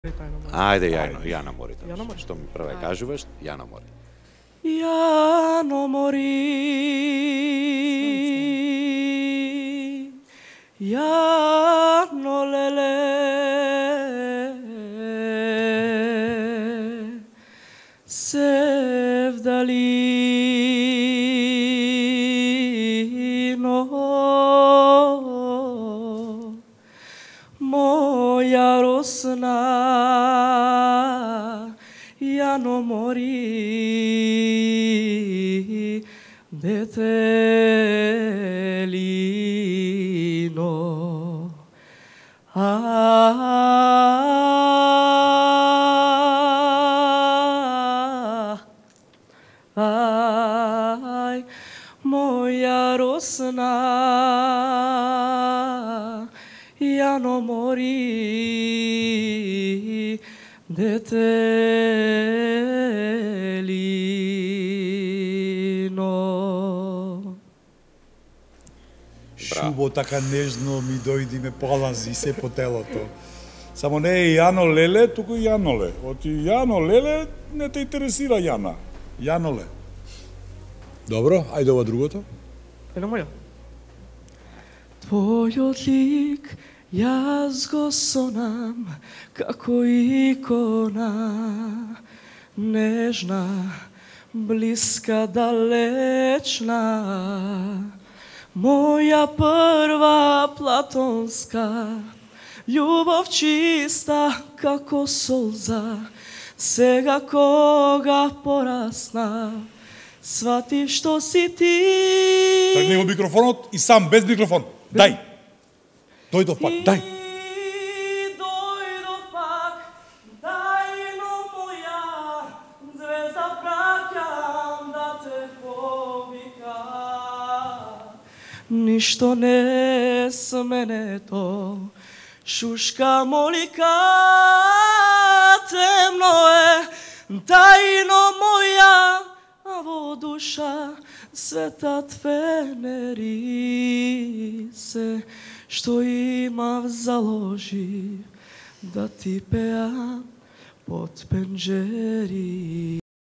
Ајде, Јано Мори. Што ми прве кажуваш, Јано Мори. Јано Мори, Јано леле, Севдалино, моја росна, Јано Мори, детелино. Ај, моја росна, Јано Мори, детелино. Шубо така нежно ми дојди, ме полази се по телото. Само не е Јано Леле, туку Јаноле. Оти Јано Леле не те интересира Јана. Јаноле. Добро, ајде ова другото. Едно моја. Твојот лик јас го сонам како икона, нежна, блиска, далечна, моја прва платонска, љубов чиста како солза, сега кога порасна, свати што си ти. Тргни го микрофонот и сам без микрофон. Дај. Дојдов пак, дај. Дојдов пак, дајно моја, звезда праќам да те повикам. Ништо не сменето, шушка молика, темно е, тајно моја, а во душа светат фенери се, што имав заложив да ти пеам под пенџери.